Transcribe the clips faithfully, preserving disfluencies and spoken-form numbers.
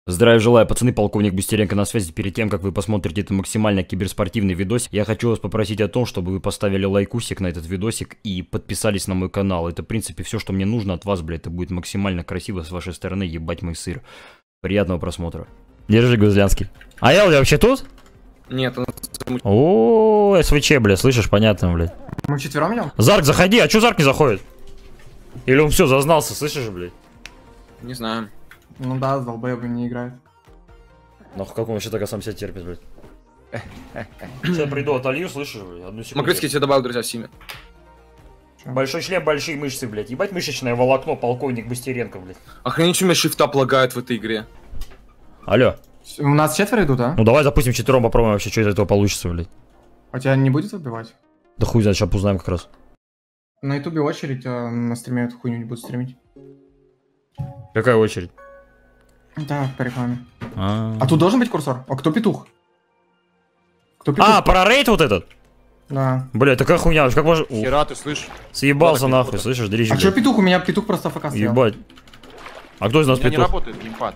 Здравия желаю, пацаны, полковник Быстренко на связи. Перед тем, как вы посмотрите этот максимально киберспортивный видос, я хочу вас попросить о том, чтобы вы поставили лайкусик на этот видосик и подписались на мой канал. Это, в принципе, все, что мне нужно от вас, блядь. Это будет максимально красиво с вашей стороны, ебать мой сыр. Приятного просмотра. Держи, Гузлянский. А я вообще тут? Нет, он... О, СВЧ, блядь, слышишь, понятно, блядь. Мы четвером идем? Зарк, заходи, а чё Зарк не заходит? Или он все зазнался, слышишь, блядь? Не знаю. Ну да, с долбоебами не играет. Нахуй, как он вообще так сам себя терпит, блядь? Сейчас приду, отолью, слышишь, блядь, одну секунду. Макритский тебе добавил, друзья, в симе. Большой член, большие мышцы, блядь. Ебать мышечное волокно, полковник Быстренко, блядь. Охренеть, что у меня шифта лагает в этой игре. Алло. У нас четверо идут, а? Ну давай запустим четвером, попробуем вообще, что из этого получится, блядь. А тебя не будет выбивать? Да хуй знает, сейчас узнаем как раз. На ютубе очередь, а на стриме эту хуйню не будут стримить. Какая очередь? Да, по рекламе. А, А тут должен быть курсор? А кто петух? Кто петух? а про рейд вот этот? Да. Бля, такая хуйня, как можно... Хера, ты слышишь? Съебался Ладно, нахуй, петух. слышишь, дрищ, А блядь. что петух? У меня петух просто ФК стоял. Ебать. А кто из У нас меня не петух? работает геймпад.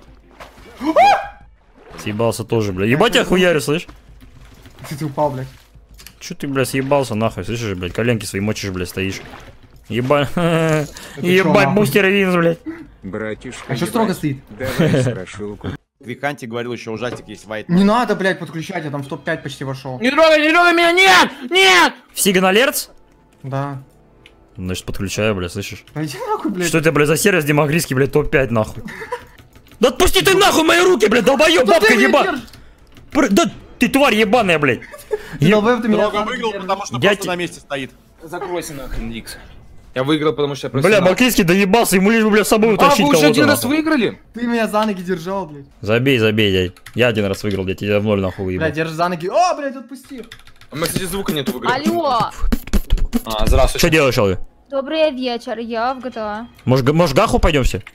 Съебался тоже, бля. Ебать я хуярю, слышь? Ты, ты упал, блядь. Чё ты, бля, съебался нахуй, слышишь, блядь, коленки свои мочишь, блядь, стоишь. Ебать, ебать, нахуй? бустер Винс, блядь. Братишка, А что строго стоит? давай страшилку. Виканти говорил, еще ужастик есть White. Не надо, блядь, подключать, я там в топ пять почти вошел. Не трогай, не трогай меня, нет! Нет! В Signal Alerts? Да. Значит, подключаю, бля, слышишь? Да иди нахуй, блядь. Что это, бля, за сервис демагрийский, блядь, топ пять, нахуй? Да отпусти ты нахуй мои руки, блядь, долбоёб, Да бабка ты меня еба... держишь! Пр- Да ты тварь ебаная, блядь. Ты долбоёб, ты меня Долго сам выиграл, держишь. потому что Я просто те- на месте стоит. Закройся нахрен, Икс. Я выиграл, потому что я Бля, профессионал. Макрийский доебался, ему лишь бы, бля, с собой А, утащить вы уже кого-то, один раз нахуй. выиграли? Ты меня за ноги держал, блядь. Забей, забей, дядь. Я один раз выиграл, я тебя в ноль нахуй Блядь, выебал. держи за ноги. О, блядь, отпусти. У меня, кстати, звука нету в игре. Алло, А, здравствуйте. Что делаешь, Алви? добрый вечер, я в джи ти эй. Может, га- может гаху пойдем все?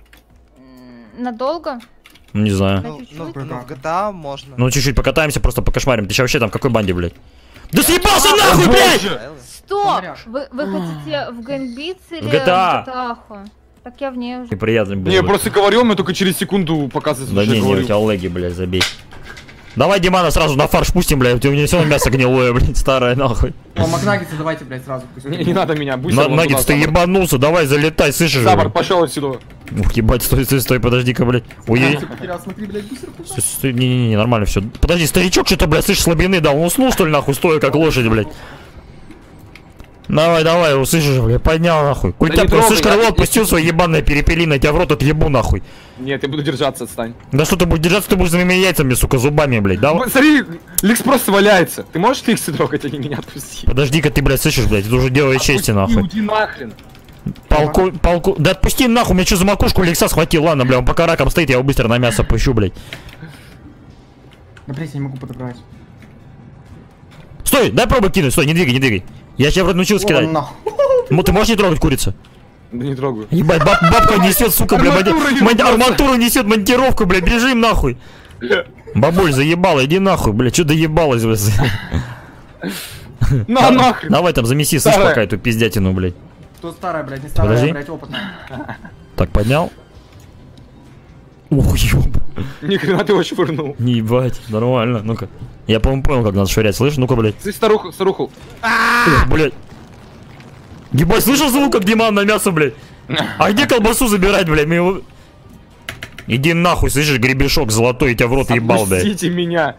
М, Надолго? Не знаю. На чуть-чуть? ну, Ну, в джи ти эй можно. Ну, чуть-чуть покатаемся, просто покошмарим. Ты сейчас вообще там в какой банде, блядь? Да съебался нахуй, блядь! Стоп! Смотря. Вы, вы хотите в Гэнбитс или В джи ти эй. в джи ти эй? Так я в ней уже. Неприятно было. Не, я бы. просто говорю, мне только через секунду показывается, Да что не, я не, у говорю. тебя леги, блядь, забей. Давай Димана сразу на фарш пустим, блядь, у меня все мясо гнилое, блядь, старое, нахуй. О, Макнаггетсы давайте, блядь, сразу. пусть. Не, не надо меня, будь На, Наггетс, ты ебанулся, давай залетай, слышишь? Сабар, блядь? пошел отсюда. Ух, ебать, стой, стой, стой, подожди-ка, блядь. Ой, А, ты потерял, смотри, блядь, быстро. стой, стой, не-не-не, нормально все. Подожди, старичок что-то, блядь, слышишь, слабины дал, он уснул, что ли, нахуй, стоя, как лошадь, блядь. Давай, давай, услышишь, блядь, поднял, нахуй. Куль Да тебя, не трогай, слышь, я- крыло я- отпустил свой ебаное перепелино, я тебя в рот отъебу, нахуй. Нет, я буду держаться, отстань. Да что ты будешь держаться, ты будешь за моими яйцами, сука, зубами, блядь, да? Ой, Смотри, Ликс просто валяется. Ты можешь Ликса трогать, а не меня отпусти? Подожди-ка ты, блядь, слышишь, блядь, это уже делай чести, нахуй. Уйди нахрен. Полку, полку, да отпусти нахуй, меня что за макушку Лекса схватил, ладно, бля, он пока раком стоит, я его быстро на мясо пущу, блядь. Да, блядь, я не могу подобрать. Стой, дай пробу кинуть, стой, не двигай, не двигай. Я тебя вроде научился О, кидать. нахуй. Ну ты можешь не трогать курицу? Да не трогаю. Ебать, баб- бабка несет, сука, бля, монти- Арматура мон- ебаться. арматуру несет, монтировку, бля, бежим нахуй. Бабуль, заебала, иди нахуй, бля, что доебалась, бля. На нахрен. Давай там замеси, слышь, Старая. пока эту пиздятину, блядь. Кто старая, блядь, не старая, Подожди. блядь, опытная. Так, поднял. Ух, ёб. Ни хрена ты его швырнул. Не ебать, нормально, ну-ка. Я, по-моему, понял, как надо швырять, слышь, ну-ка, блядь. Ты старуху, старуху. Эх, блядь. Ебать, слышал звук, как Диман на мясо, блядь? А где колбасу забирать, блядь? Мы его... Иди нахуй, слышишь, гребешок золотой, я тебя в рот ебал, блядь. Отпустите меня.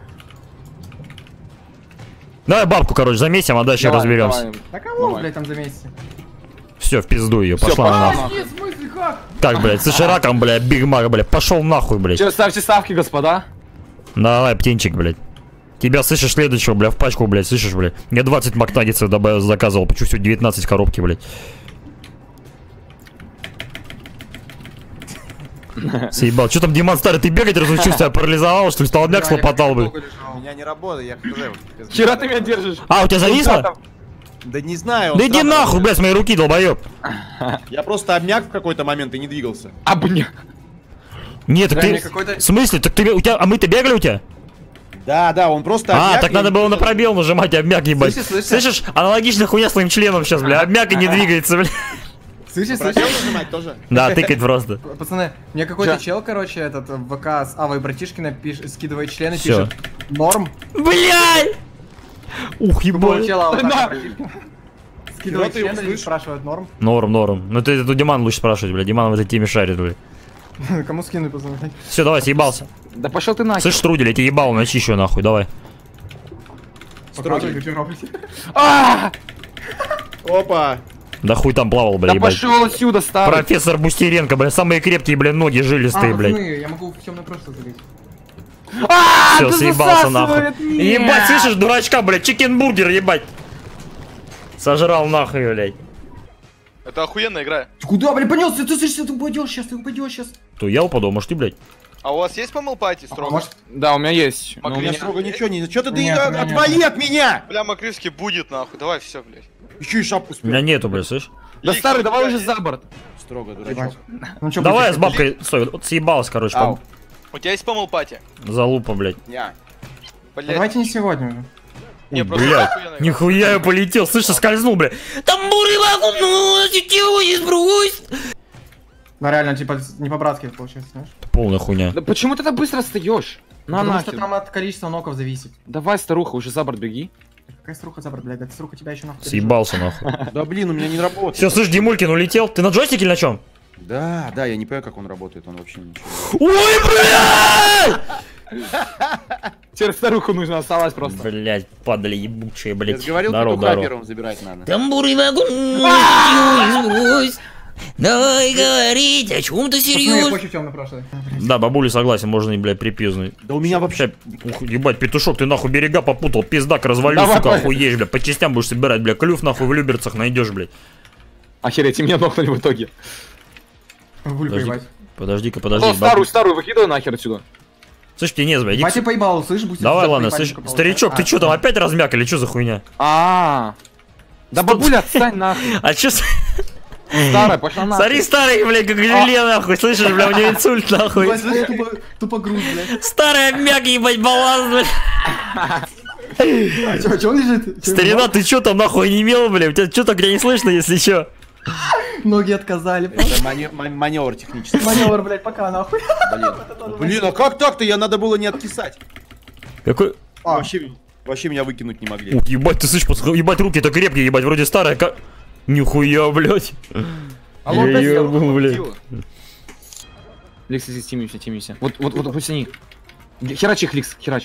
Давай бабку, короче, замесим, а дальше Давай, разберемся. давай. Да кого, Давай. блядь, там за месяц? Все, в пизду ее, Всё, пошла пошла она нахуй. нахуй. Нет, в смысле, как? Так, блядь, слышишь, раком, блядь, Биг Мак, блядь, пошел нахуй, блядь. Че, ставьте ставки, господа. Давай, птенчик, блядь. Тебя, слышишь, следующего, блядь, в пачку, блядь, слышишь, блядь. Я двадцать макнаггетсов добавил, заказывал, почему всего девятнадцать в коробке, блядь. Съебал. Что там, Диман старый, ты бегать разучился, тебя парализовал, что ли, столбняк Да, я слопотал, как блядь. долго лежал. У меня не работает, я хз. Хера ты меня держишь. А, у тебя зависло? Там- Да не знаю. он Да иди странно нахуй, работает. блядь, с моей руки, долбоёб. Я просто обмяк в какой-то момент и не двигался. Обня. Нет, так Да, ты... мне какой-то- В смысле? Так ты... У тебя... А мы-то бегали у тебя? Да, да, он просто А, обмяк, так я надо не было на двигался. пробел нажимать, обмяк, ебать. Слышишь, слышишь? Слышишь? Аналогичная хуйня с твоим членом сейчас, бля. Обмяк и не двигается, бля. Слышишь, Просил слышишь? нажимать тоже? Да, тыкать просто. Пацаны, мне какой-то Чё? чел, короче, этот в ВК с Авой братишкиной пиш... скидывает члены, Всё. пишет норм. Блядь! Ух, Тупого ебать. чела вот Да. так братишкина. Скидывает ты его члены и слышишь? спрашивает норм. Норм, норм. Ну ты это у Димана лучше спрашивать, блядь. Диман в этой теме шарит, блядь. Кому скину, пацаны? Все, давай, съебался. Да пошел ты нахер. Слышь, Струдель, я тебе ебал, ночи еще нахуй, давай. Показывай, как ты робите. А! Опа. Да хуй там плавал, Да блядь, ебать. пошел отсюда, старый. Профессор Бустеренко, блядь, самые крепкие, блядь, ноги жилистые, А, блядь. пацаны, я могу в темное прошлое залить. А, Все, да съебался нахуй. засасывает, нет. Ебать, слышишь, дурачка, блядь, чикенбургер, ебать. Сожрал нахуй, блядь. Это охуенная игра. Ты куда, блядь, понесся? Ты слышишь, ты упадешь сейчас, ты упадешь сейчас. То я упаду, может ты, блядь. А у вас есть помыл пати А строго? может, Да, у меня есть. Макрин, но у У меня меня- строго ничего не... Чё ты, ты Нет, а- у меня нет. отвали от меня? Бля, Макривский будет нахуй. Давай, все, блядь. Еще и шапку У спер. меня нету, блядь, слышь. Да, Лик, старый, у давай тебя уже есть- за борт. Строго, ебать. дурачок. Ну чё, Давай я будешь? с бабкой, стой, вот съебалась, короче, Ау. по... У тебя есть помыл пати? залупа, блядь. Я. Да Блядь. давайте не сегодня уже. Не, просто Блядь, охуенная игра. нихуя я полетел, слышь, скользнул, блядь. Тамбуры сбрусь. Да реально, типа, не по-братски получается, знаешь? Полная хуйня. Да почему ты так быстро встаешь? На Потому что нахер. там от количества ноков зависит. Давай, старуха, уже за борт беги. Какая струха забрать, блядь, эта струха тебя еще нахуй. Съебался, нахуй. Да блин, у меня не работает. Все, слышь, Димулькин улетел. Ты на джойстике или на чем? Да, да, я не понимаю, как он работает, он вообще ничего. Ой, блядь! Теперь старуху нужно осталось просто. Блядь, падали ебучие, Я блядь. же говорил, Здорово, петуха здорово. первым забирать надо. Тамбуры давай говорить о чем-то Пацаны, я хочу в темное прошлое. Да, бабуля согласен, можно и, блядь, припизнуть. Да у меня вообще... Ух, ебать, петушок, ты нахуй берега попутал, пиздак развалил, Давай, сука, давай. охуеешь, блядь, по частям будешь собирать, блядь, клюв нахуй в Люберцах найдешь, блядь. Охереть, и меня нокнули в итоге. Гуль Подожди. поебать. Подожди-ка, О, подожди. старую, бабуль. старую выкидывай нахер отсюда. Слышь, птенец, блядь, иди к Батя поебал, слышь, будь Давай, за ладно, поебальника слышь, получается. старичок, ты А, что там опять размяк или что за хуйня? А, да Что бабуля, отстань нахуй. А чё, с- Старая, пошла нахуй. смотри, старый, блядь, как желе, нахуй, слышишь, бля, у него инсульт, нахуй. Ебать, слышь, тупо- Тупо груз, блядь. Старый обмяк, ебать, баланс, блядь. А чё, чё он лежит? Чё, Старина, ты чё там, нахуй, не имел, бля, у тебя чё так, я не слышно, если чё? Ноги отказали. Это мане- ма- маневр технический. Маневр, блядь, пока нахуй. Блин. Блин, а как так-то? Я надо было не откисать. Какой... А, Вообще, вообще меня выкинуть не могли. Ух, ебать, ты слышишь, пацан, ебать, руки-то крепкие, ебать, вроде старая, как... Нихуя, блядь. алло, Я опять я ебу, блядь. Ликс, здесь тимимся, тимимся. Вот, вот, вот, пусть они. Херач их, Ликс, херач.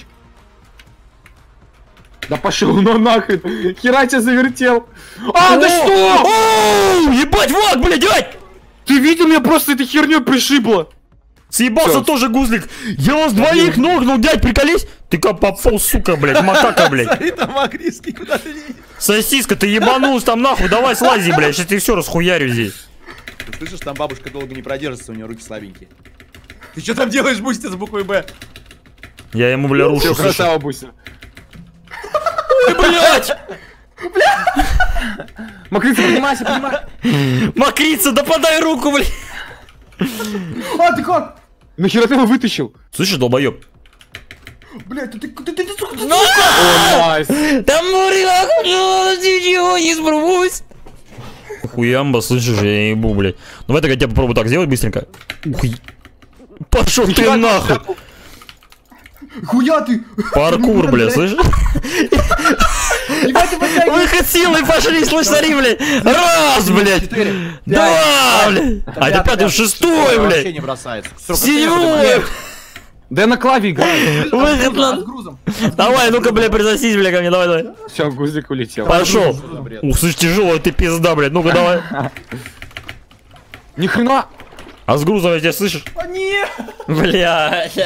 Да пошел на нахрен. Херач я завертел. А, да что? Оу, ебать, вот, блядь, ебать! Ты видел, меня просто этой херней пришибло. Съебался Всё. тоже гузлик. Я вас двоих ногнул, дядь, приколись. Ты как попал, сука, блядь, макака, блядь. Смотри, там Агриский, куда ты лезешь? Сосиска, ты ебанулся там нахуй, давай слази, блядь, сейчас ты все расхуярю здесь. Ты слышишь, там бабушка долго не продержится, у нее руки слабенькие. Ты что там делаешь, Бусти, с буквой Б? Я ему, бля, рушу, Все, слышишь? красава, Буся. Блядь! Макрица, поднимайся, поднимайся. Макрица, да подай руку, блядь. А, ты как? Нахера ты его вытащил? Слышишь, долбоеб? Блядь, ты, ты, ты, ты, ты, сука, ты, О, найс. Там ничего не сбрусь. Хуямба, слышишь, я ебу, блядь. Ну в это я тебя попробую так сделать быстренько. Ух, е- пошел ты нахуй. хуя ты? Паркур, блядь, слышишь? Ебать, ты подтягивай. Выход силой пошли, слышь, смотри, блядь. Раз, блядь. Четыре. Два, блядь. А это пятый, шестой, Вообще блядь. не бросается. Седьмой. Да я на клаве играю. Выход С на... грузом. Давай, ну-ка, блядь, присосись, блядь, ко мне, давай, давай. Все, гузик улетел. Пошел. Ух, слышь, тяжело, ты пизда, блядь. Ну-ка, давай. Ни хрена. А с грузом я тебя слышишь? А, нет. Блядь.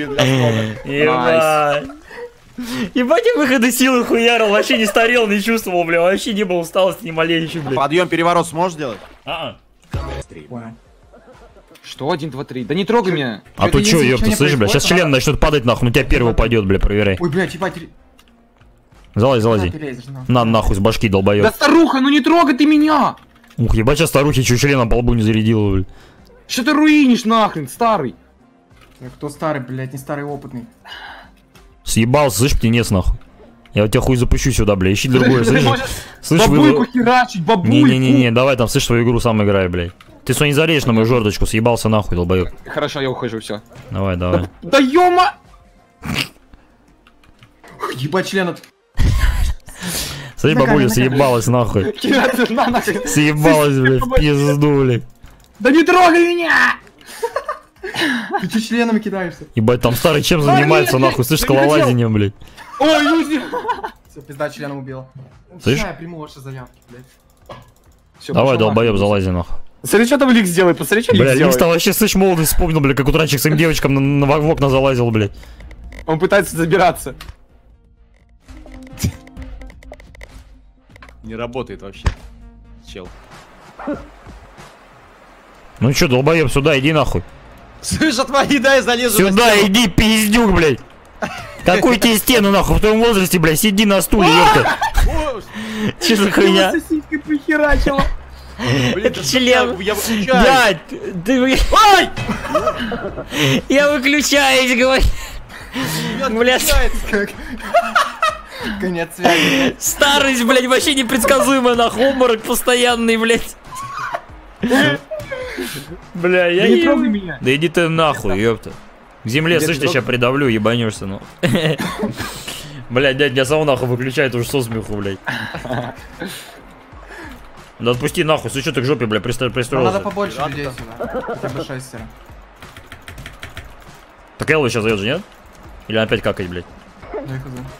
Ебать. Ебать, я выходы силы хуярил, вообще не старел, не чувствовал, бля, вообще не было усталости ни малейшей, бля. Подъем, переворот сможешь сделать? А, Что, один, два, три? Да не трогай меня. а Это то чё, если ёпта, ничего не слышишь, бля, сейчас происходит, член начнет падать, нахуй, на тебя первый упадет, бля, проверяй. Ой, блядь, ебать. ре- Залазь, Куда залази. ты лезешь, нахуй? На, нахуй, с башки, Да долбоёб. старуха, ну не трогай ты меня. Ух, ебать, сейчас старухи чуть членом по лбу не зарядила, бля. Что ты руинишь нахрен, старый? Я кто старый, блядь, не старый, опытный. Съебался, слышь, птенец, нахуй. Я вот тебя хуй запущу сюда, бля, ищи другое, Ты слышишь? можешь Слышь, бабульку вы... херачить, бабульку. Не-не-не, давай там, слышь, свою игру сам играй, блядь. Ты что, не залезешь на мою жердочку, съебался нахуй, долбоёб. Хорошо, я ухожу, все. Давай, давай. Да ёма! Ебать членов. Слышь, бабуля, съебалась нахуй. Херачит на нахуй. Съебалась, блядь, в пизду, блядь. Да не трогай меня! Ты че членами кидаешься? Ебать, там старый чем занимается, нет, нахуй, слышь, я не хотел. скалолазением, блядь. Ой, Юзи! Все, пизда членом убила. Слышь? Я приму ваши заявки, блядь. Всё, Давай, пошёл долбоёб, нахуй. залази, нахуй. Смотри, что там Лик сделает, посмотри, что Лик Бля, Ликс там сделает. вообще, слышь, молодость вспомнил, бля, как утранчик своим девочкам на, на, в окна залазил, блядь. Он пытается забираться. Не работает вообще. Чел. Ну чё, долбоёб, сюда иди нахуй. Слышь, отвали, дай залезу на Сюда стену. иди, пиздюк, блядь. Какой тебе стену, нахуй, в твоем возрасте, блядь, сиди на стуле, ёпта. О, Че за хуйня? Его сосиской прихерачила. блин, да Член. что, я выключаю. Дядь, ты... вы- Ай! Я выключаюсь, говорю. Ребят, Блядь. включается. Конец связи. Старость, блядь, вообще непредсказуемая, нахуй, обморок постоянный, блядь. Бля, я Да не еб- трогай меня. Да иди ты нахуй, ёпта. К земле, Где слышь, ты я сейчас придавлю, ебанешься, ну. Блядь, дядь, меня самого нахуй выключает уже со смеху, блядь. Да отпусти нахуй, слышь, что ты к жопе, бля, пристро- Нам надо пристроился. побольше людей сюда. Хотя бы шестеро. Так Элла сейчас зайдет же, нет? Или опять какать, блядь? Да я хз.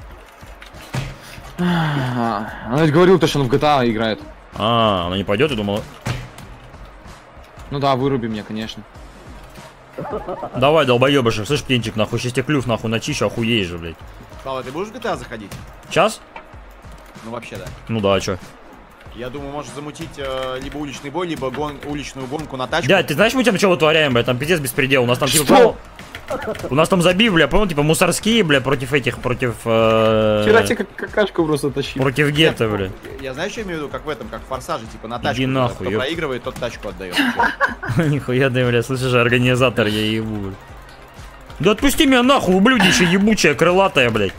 Она ведь говорила, что он в джи ти эй играет. А, она не пойдет, я думал. Ну да, выруби меня, конечно. Давай, долбоебышек, слышь, птенчик, нахуй, сейчас тебе клюв нахуй начищу, охуеешь же, блядь. Слава, ты будешь в джи ти эй заходить? Час? Ну вообще да. Ну да, а чё? Я думаю, можешь замутить э, либо уличный бой, либо гон, уличную гонку на тачку. Дядь, ты знаешь, мы там что вытворяем, блядь? Там пиздец беспредел. У нас там типа... Что? понял? У нас там забив, бля, понял, типа мусорские, бля, против этих, против... э, Вчера тебе как какашку просто тащил. Против гетто, бля. Я, я знаю, что имею в виду, как в этом, как в форсаже, типа на тачку. Иди нахуй, Кто ёп. проигрывает, тот тачку отдает. Нихуя ты, бля, слышишь, организатор, я ебу, бля. Да отпусти меня нахуй, ублюдище ебучая, крылатая, блядь.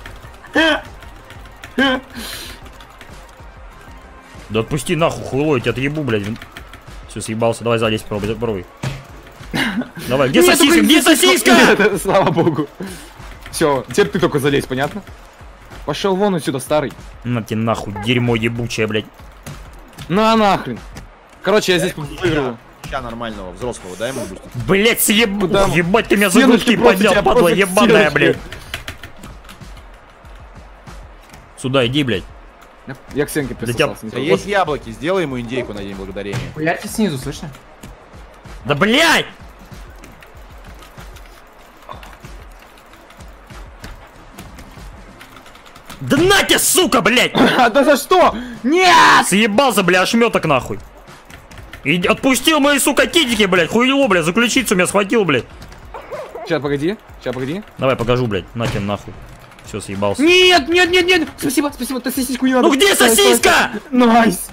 Да отпусти нахуй, хуйло, я тебя отъебу, блядь. Все, съебался, давай залезь, пробуй, попробуй. Давай, где Нет, сосиска, только где не сосиску. сосиска? Нет, слава богу. Все, теперь ты только залезь, понятно? Пошел вон отсюда, старый. На тебе нахуй, дерьмо ебучее, блядь. На нахрен. Короче, я здесь выигрываю. Ща нормального, взрослого, дай ему бустер. Блять, съеб... Куда? ебать, ты меня за Стеночки грудки просто, поднял, тебя падла просто ебаная, стеночки. блядь. Сюда иди, блядь. Я к стенке Да тебя- присосался. не Да трогай. есть яблоки, сделай ему индейку на день благодарения. Хуярьте снизу, слышно? Да блядь! Да на тебе, сука, блядь! А, да за что? Нет! Съебался, бля, ошметок нахуй. И отпустил мои, сука, китики, блядь, хуйло, блядь, за ключицу меня схватил, блядь. Сейчас, погоди. Сейчас, погоди. Давай покажу, блядь, на тебе нахуй. Все, съебался. Нет, нет, нет, нет. Спасибо, спасибо, ты сосиску не надо. Ну где Стой, стой, сосиска? стой. Найс.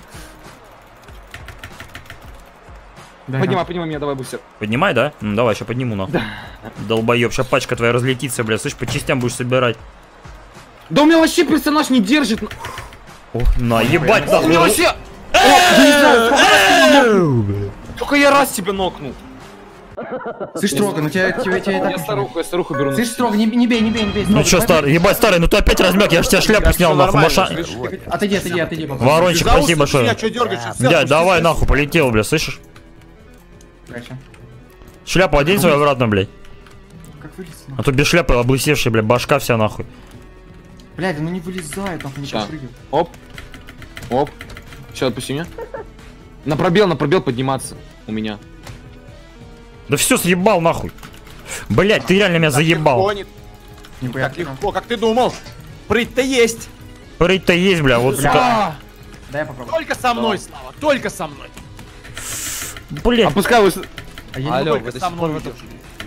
Да, Поднимай, поднимай меня, давай бустер. Поднимай, да? Ну давай, сейчас подниму нахуй. Долбоеб, сейчас пачка твоя разлетится, блядь, слышь, по частям будешь собирать. Да у меня вообще персонаж не держит. О, на, ебать, У меня нахуй. вообще... О, я не знаю, сколько раз тебя нокнул. Только я раз тебя нокнул. Слышь, строго, ну тебя, тебя, тебя и так Я ничего. старуху, я старуху беру. на Слышь, себя. строго, не, не бей, не бей, не бей. Ну чё, старый, ебать, старый, ну ты опять размяк, я ж тебя шляпу снял, нахуй, маша... Отойди, отойди, отойди. папа. Ворончик, Ты за ус спасибо большое. меня чё дергаешься? Дядь, давай нахуй, полетел, бля, слышишь? Короче, Шляпу одень свою обратно, блядь. как вылезти? А то без шляпы облысевшая, бля, башка вся нахуй. Блядь, да ну не вылезает, нахуй, не Ща. попрыгивай. Оп. Оп. Сейчас, отпусти меня. На пробел, на пробел подниматься. У меня. Да все, съебал нахуй. Блять, ты реально меня заебал. Легко, не- Нихуя. Так легко, как ты думал. Прыть-то есть. Прыть-то есть, бля, вот сука. Бля. Дай я попробую. Только со мной, Слава, только со мной. Блять. Опускай его. с- А я не Алло, могу. вы до сих пор в этом...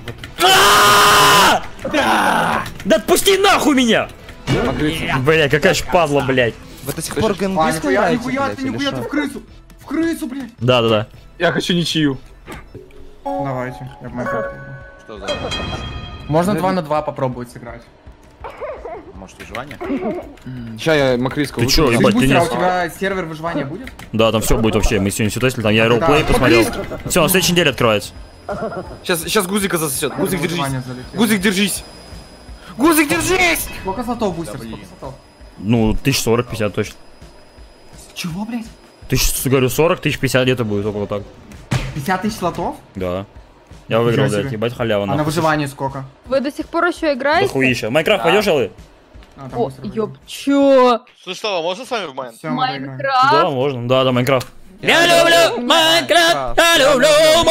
Да отпусти нахуй меня! Покрыться. Бля, какая ж падла, блять. Вы до сих пор А, гангбист нихуя, играете, нихуя, блядь, ты, или нихуя, ты шо? в крысу. В крысу, блядь. Да-да-да. Я хочу ничью. Давайте, я в Майнкрафт. Что за... Можно два на два попробовать сыграть. может, выживание? Сейчас я Макриского Ты чё, выкину. ебать, ты Бустер, а не- у тебя сервер выживания будет? Да, там все будет вообще. Мы сегодня сюда, если там я А, ролплей да. посмотрел. Все, на следующей неделе открывается. Сейчас, сейчас Гузика засосет. Гузик, держись. Выживание залетело. Гузик, держись. Гузик, держись! Сколько слотов, Бустер? Да, блин. Сколько слотов? Ну, тысяч сорок, пятьдесят точно. Чего, блядь? Тысяч, говорю, сорок, тысяч пятьдесят где-то будет, около так. пятьдесят тысяч слотов? Да. Я выиграл, Ничего блядь, себе. ебать халява. А на нахуй. выживание сколько? Вы до сих пор еще играете? Дохуища. Майнкрафт пойдешь, Элы? А, там О, Бустер выиграл. ёб, чё? Слушай, что, а можно с вами в майн? Всё, мы доиграем. Да, Майнкрафт? можно. Да, да, Майнкрафт. Я люблю Майнкрафт, я люблю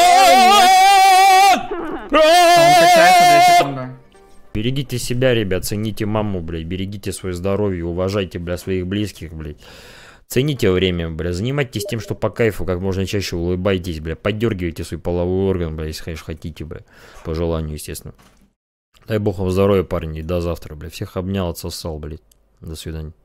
Там качается две секунды. Берегите себя, ребят, цените маму, блядь, берегите свое здоровье, уважайте, бля, своих близких, блядь. Цените время, бля, занимайтесь тем, что по кайфу, как можно чаще улыбайтесь, бля, поддергивайте свой половой орган, бля, если, конечно, хотите, бля, по желанию, естественно. Дай бог вам здоровья, парни, и до завтра, бля, всех обнял, отсосал, блядь, до свидания.